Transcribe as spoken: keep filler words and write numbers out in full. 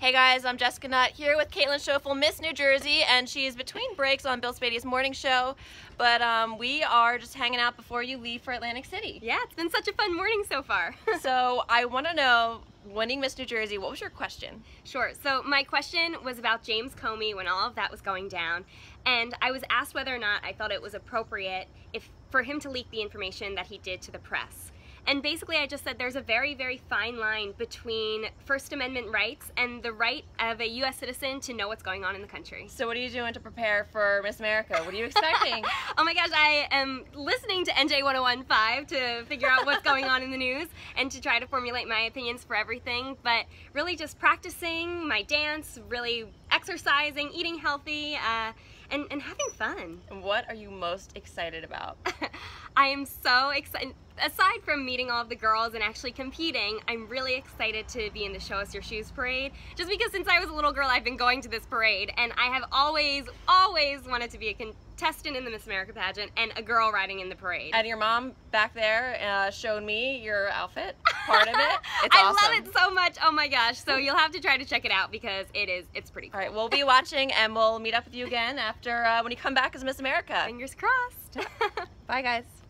Hey guys, I'm Jessica Nutt here with Kaitlyn Schoeffel, Miss New Jersey, and she's between breaks on Bill Spadea's morning show, but um, we are just hanging out before you leave for Atlantic City. Yeah, it's been such a fun morning so far. So I want to know, winning Miss New Jersey, what was your question? Sure, so my question was about James Comey when all of that was going down, and I was asked whether or not I thought it was appropriate if for him to leak the information that he did to the press. And basically I just said there's a very, very fine line between First Amendment rights and the right of a U S citizen to know what's going on in the country. So what are you doing to prepare for Miss America? What are you expecting? Oh my gosh, I am listening to N J one oh one point five to figure out what's going on in the news and to try to formulate my opinions for everything, but really just practicing my dance, really exercising, eating healthy, uh, and, and having fun. What are you most excited about? I am so excited. Aside from meeting all of the girls and actually competing, I'm really excited to be in the Show Us Your Shoes parade. Just because since I was a little girl, I've been going to this parade, and I have always, always wanted to be a contestant in the Miss America pageant and a girl riding in the parade. And your mom back there uh, showed me your outfit, part of it. It's I awesome. love it so much. Oh my gosh. So you'll have to try to check it out because it is, it's pretty cool. All right, we'll be watching and we'll meet up with you again after uh, when you come back as Miss America. Fingers crossed. Bye guys.